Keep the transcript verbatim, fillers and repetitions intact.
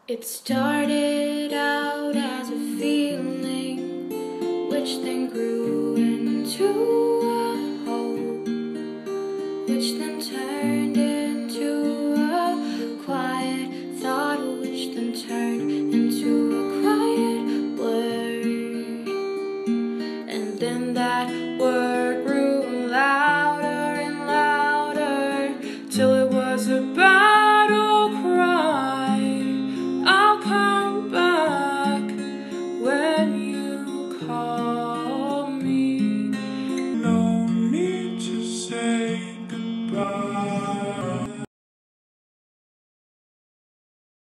It started out as a feeling, which then grew into a hope, which then turned into a quiet thought, which then turned into a quiet word. And then that word grew